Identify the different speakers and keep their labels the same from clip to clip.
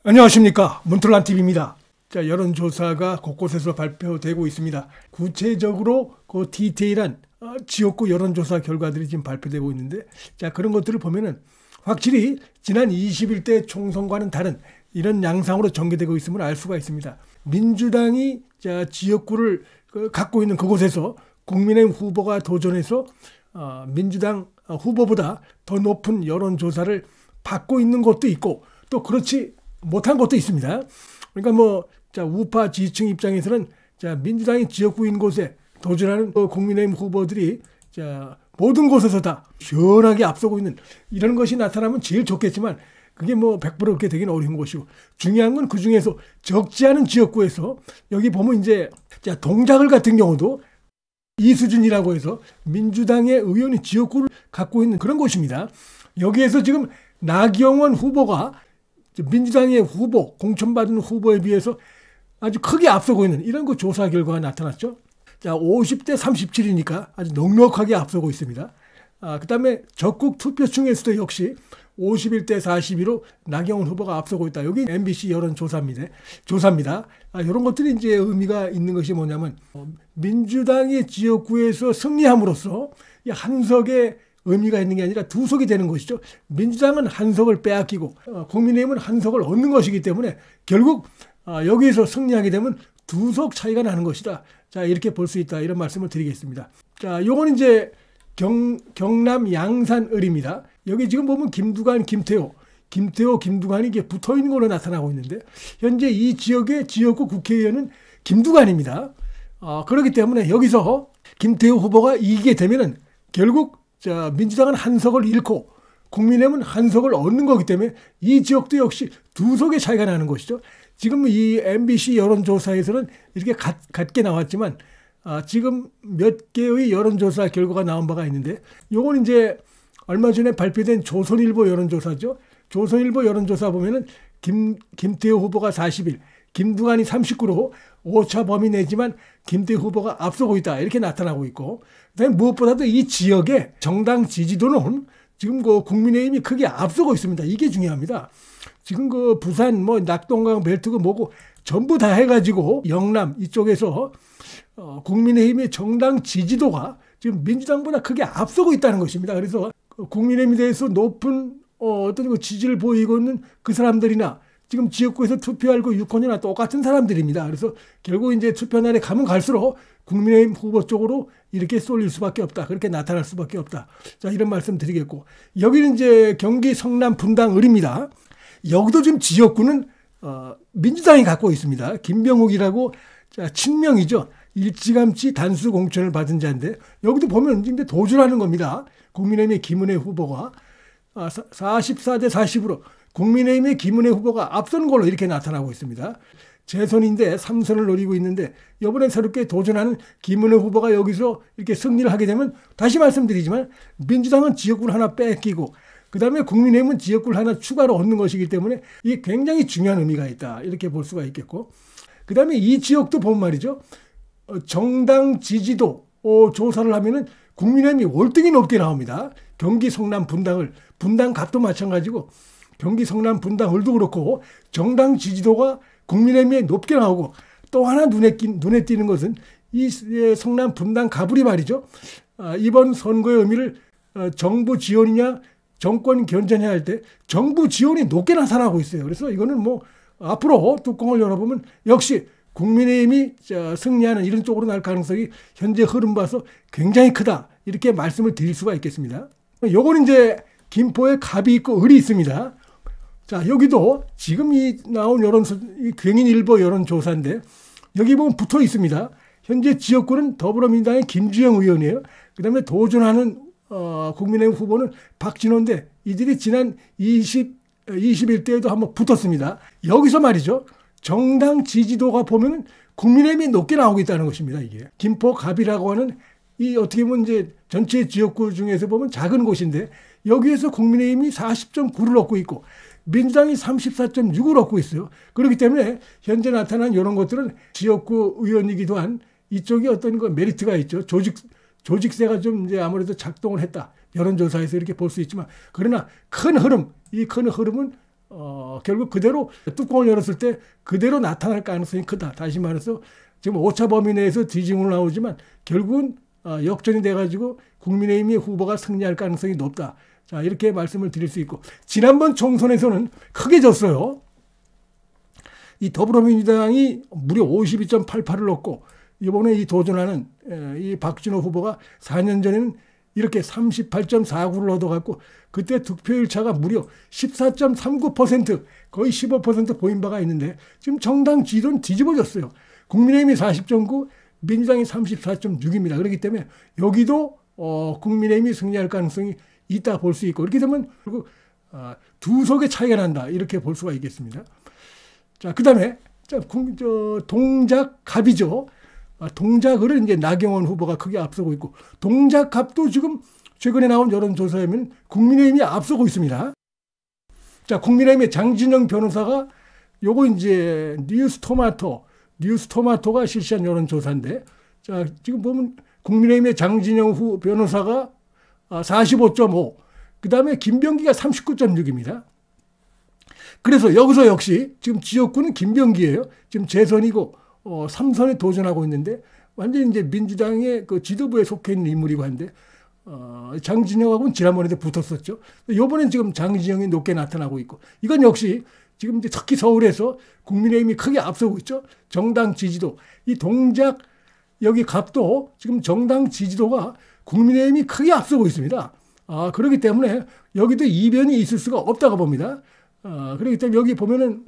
Speaker 1: 안녕하십니까, 문틀란TV입니다. 자, 여론조사가 곳곳에서 발표되고 있습니다. 구체적으로 그 디테일한 지역구 여론조사 결과들이 지금 발표되고 있는데, 자, 그런 것들을 보면은 확실히 지난 21대 총선과는 다른 이런 양상으로 전개되고 있음을 알 수가 있습니다. 민주당이 지역구를 갖고 있는 그곳에서 국민의힘 후보가 도전해서 민주당 후보보다 더 높은 여론조사를 받고 있는 것도 있고, 또 그렇지 못한 것도 있습니다. 그러니까 우파 지지층 입장에서는 민주당이 지역구인 곳에 도전하는 국민의힘 후보들이 모든 곳에서 다 시원하게 앞서고 있는 이런 것이 나타나면 제일 좋겠지만, 그게 100% 그렇게 되기는 어려운 것이고, 중요한 건 그 중에서 적지 않은 지역구에서 여기 보면 이제 동작을 같은 경우도 이수준이라고 해서 민주당의 의원이 지역구를 갖고 있는 그런 곳입니다. 여기에서 지금 나경원 후보가 민주당의 후보, 공천받은 후보에 비해서 아주 크게 앞서고 있는 이런 그 조사 결과가 나타났죠. 자, 50대 37이니까 아주 넉넉하게 앞서고 있습니다. 그 다음에 적국 투표층에서도 역시 51대 42로 나경원 후보가 앞서고 있다. 여기 MBC 여론조사입니다. 이런 것들이 이제 의미가 있는 것이 뭐냐면, 민주당의 지역구에서 승리함으로써 한 석의 의미가 있는 게 아니라 두 석이 되는 것이죠. 민주당은 한 석을 빼앗기고 국민의힘은 한 석을 얻는 것이기 때문에 결국 여기에서 승리하게 되면 두 석 차이가 나는 것이다. 자, 이렇게 볼 수 있다. 이런 말씀을 드리겠습니다. 자, 요건 이제 경남 양산을입니다. 여기 지금 보면 김두관, 김두관이 이게 붙어 있는 걸로 나타나고 있는데, 현재 이 지역의 지역구 국회의원은 김두관입니다. 그렇기 때문에 여기서 김태호 후보가 이기게 되면은 결국 민주당은 한 석을 잃고 국민의힘은 한 석을 얻는 거기 때문에 이 지역도 역시 두 석의 차이가 나는 것이죠. 지금 이 MBC 여론조사에서는 이렇게 같게 나왔지만, 지금 몇 개의 여론조사 결과가 나온 바가 있는데, 요건 이제 얼마 전에 발표된 조선일보 여론조사죠. 조선일보 여론조사 보면은 김태호 후보가 41, 김두관이 39로 오차 범위 내지만 김태호 후보가 앞서고 있다. 이렇게 나타나고 있고, 그다음에 무엇보다도 이 지역의 정당 지지도는 지금 국민의힘이 크게 앞서고 있습니다. 이게 중요합니다. 지금 부산, 낙동강 벨트고 뭐고 전부 다 해가지고 영남 이쪽에서 국민의힘의 정당 지지도가 지금 민주당보다 크게 앞서고 있다는 것입니다. 그래서 국민의힘에 대해서 높은 어떤 지지를 보이고 있는 그 사람들이나 지금 지역구에서 투표할 유권자나 똑같은 사람들입니다. 그래서 결국 이제 투표날에 가면 갈수록 국민의힘 후보 쪽으로 이렇게 쏠릴 수밖에 없다. 그렇게 나타날 수밖에 없다. 자, 이런 말씀 드리겠고, 여기는 이제 경기 성남 분당을입니다. 여기도 지금 지역구는 민주당이 갖고 있습니다. 김병욱이라고 친명이죠. 일찌감치 단수 공천을 받은 자인데, 여기도 보면 이제 도전하는 겁니다. 국민의힘의 김은혜 후보가 44대 40으로 국민의힘의 김은혜 후보가 앞서는 걸로 이렇게 나타나고 있습니다. 재선인데 3선을 노리고 있는데, 이번에 새롭게 도전하는 김은혜 후보가 여기서 이렇게 승리를 하게 되면, 다시 말씀드리지만 민주당은 지역구를 하나 뺏기고 그 다음에 국민의힘은 지역구를 하나 추가로 얻는 것이기 때문에 이게 굉장히 중요한 의미가 있다. 이렇게 볼 수가 있겠고, 그 다음에 이 지역도 보면 말이죠. 정당 지지도 조사를 하면은 국민의힘이 월등히 높게 나옵니다. 경기 성남 분당갑도 마찬가지고, 경기 성남 분당을도 그렇고 정당 지지도가 국민의힘에 높게 나오고, 또 하나 눈에 띄는 것은 이 성남 분당갑이 말이죠. 이번 선거의 의미를 정부 지원이냐 정권 견제해야 할 때 정부 지원이 높게 나타나고 있어요. 그래서 이거는 앞으로 뚜껑을 열어보면 역시 국민의힘이 승리하는 이런 쪽으로 날 가능성이 현재 흐름 봐서 굉장히 크다. 이렇게 말씀을 드릴 수가 있겠습니다. 요건 이제 김포에 갑이 있고 을이 있습니다. 자, 여기도 지금 이 나온 경인일보 여론조사인데, 여기 보면 붙어 있습니다. 현재 지역구는 더불어민주당의 김주영 의원이에요. 그 다음에 도전하는 국민의힘 후보는 박진호인데, 이들이 지난 21대에도 한번 붙었습니다. 여기서 말이죠. 정당 지지도가 보면 국민의힘이 높게 나오고 있다는 것입니다. 이게 김포 갑이라고 하는 이 어떻게 보면 이제 전체 지역구 중에서 보면 작은 곳인데, 여기에서 국민의힘이 40.9를 얻고 있고 민주당이 34.6을 얻고 있어요. 그렇기 때문에 현재 나타난 이런 것들은 지역구 의원이기도 한 이쪽이 어떤 메리트가 있죠. 조직세가 좀 이제 아무래도 작동을 했다. 여론조사에서 이렇게 볼 수 있지만, 그러나 큰 흐름은 결국 그대로 뚜껑을 열었을 때 그대로 나타날 가능성이 크다. 다시 말해서 지금 오차 범위 내에서 뒤집으로 나오지만 결국은 역전이 돼가지고 국민의힘의 후보가 승리할 가능성이 높다. 자, 이렇게 말씀을 드릴 수 있고, 지난번 총선에서는 크게 졌어요. 이 더불어민주당이 무려 52.88을 얻고 이번에 이 도전하는 이 박준호 후보가 4년 전에는 이렇게 38.49를 얻어갖고 그때 득표율 차가 무려 14.39%, 거의 15% 보인 바가 있는데 지금 정당 지지도는 뒤집어졌어요. 국민의힘이 40.9, 민주당이 34.6입니다. 그렇기 때문에 여기도 국민의힘이 승리할 가능성이 있다 볼 수 있고, 이렇게 되면 결국 두 석의 차이가 난다, 이렇게 볼 수가 있겠습니다. 자, 그 다음에 동작갑이죠. 동작을 이제 나경원 후보가 크게 앞서고 있고, 동작갑도 지금 최근에 나온 여론조사에 보면 국민의힘이 앞서고 있습니다. 자, 국민의힘의 장진영 변호사가 요거 이제 뉴스토마토가 실시한 여론조사인데, 자, 지금 보면 국민의힘의 장진영 변호사가 45.5, 그 다음에 김병기가 39.6입니다. 그래서 여기서 역시 지금 지역구는 김병기예요. 지금 재선이고 3선에 도전하고 있는데 완전히 이제 민주당의 그 지도부에 속해 있는 인물이고 한데 장진영하고는 지난번에도 붙었었죠. 이번엔 지금 장진영이 높게 나타나고 있고, 이건 역시 지금 이제 특히 서울에서 국민의힘이 크게 앞서고 있죠. 정당 지지도, 이 동작 여기 갑도 지금 정당 지지도가 국민의힘이 크게 앞서고 있습니다. 그렇기 때문에 여기도 이변이 있을 수가 없다고 봅니다. 그렇기 때문에 여기 보면은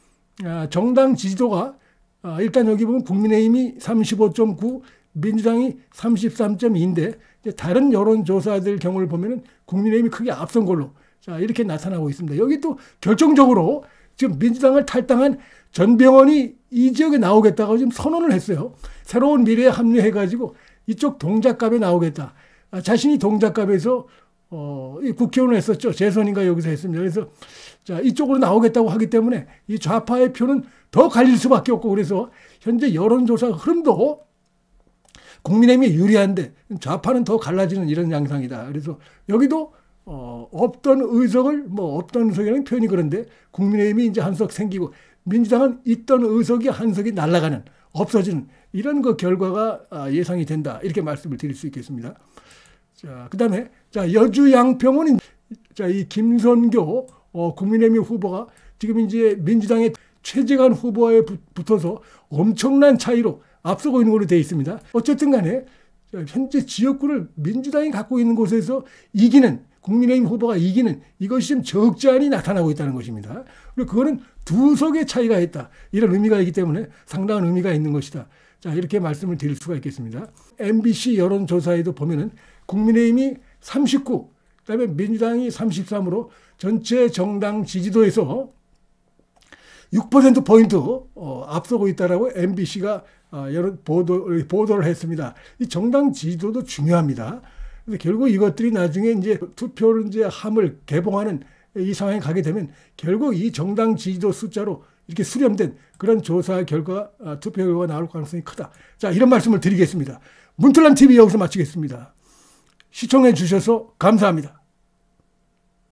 Speaker 1: 정당 지지도가 일단 여기 보면 국민의힘이 35.9, 민주당이 33.2인데 다른 여론조사들 경우를 보면은 국민의힘이 크게 앞선 걸로 자 이렇게 나타나고 있습니다. 여기 또 결정적으로 지금 민주당을 탈당한 전병헌이 이 지역에 나오겠다고 지금 선언을 했어요. 새로운 미래에 합류해가지고 이쪽 동작갑에 나오겠다. 자신이 동작갑에서 국회의원을 했었죠. 재선인가 여기서 했습니다. 그래서 자 이쪽으로 나오겠다고 하기 때문에 이 좌파의 표는 더 갈릴 수밖에 없고, 그래서 현재 여론조사 흐름도 국민의힘이 유리한데 좌파는 더 갈라지는 이런 양상이다. 그래서 여기도 없던 의석을 없던 의석이라는 표현이 그런데 국민의힘이 이제 한 석 생기고 민주당은 있던 의석이 한 석이 날아가는, 없어지는 이런 그 결과가 예상이 된다, 이렇게 말씀을 드릴 수 있겠습니다. 자, 그다음에 자 여주 양평은 자 이 김선교 국민의힘 후보가 지금 이제 민주당의 최재관 후보에 붙어서 엄청난 차이로 앞서고 있는 걸로 되어 있습니다. 어쨌든 간에 현재 지역구를 민주당이 갖고 있는 곳에서 이기는, 국민의힘 후보가 이기는 이것이 지금 적지 않이 나타나고 있다는 것입니다. 그리고 그거는 두 석의 차이가 있다, 이런 의미가 있기 때문에 상당한 의미가 있는 것이다. 자, 이렇게 말씀을 드릴 수가 있겠습니다. MBC 여론조사에도 보면은 국민의힘이 39, 그다음에 민주당이 33으로 전체 정당 지지도에서 6%포인트 앞서고 있다라고 MBC가 여론 보도를 했습니다. 이 정당 지지도도 중요합니다. 근데 결국 이것들이 나중에 이제 투표를 이제 함을 개봉하는 이 상황에 가게 되면 결국 이 정당 지지도 숫자로 이렇게 수렴된 그런 조사 결과, 투표 결과가 나올 가능성이 크다. 자, 이런 말씀을 드리겠습니다. 문틀란 TV 여기서 마치겠습니다. 시청해 주셔서 감사합니다.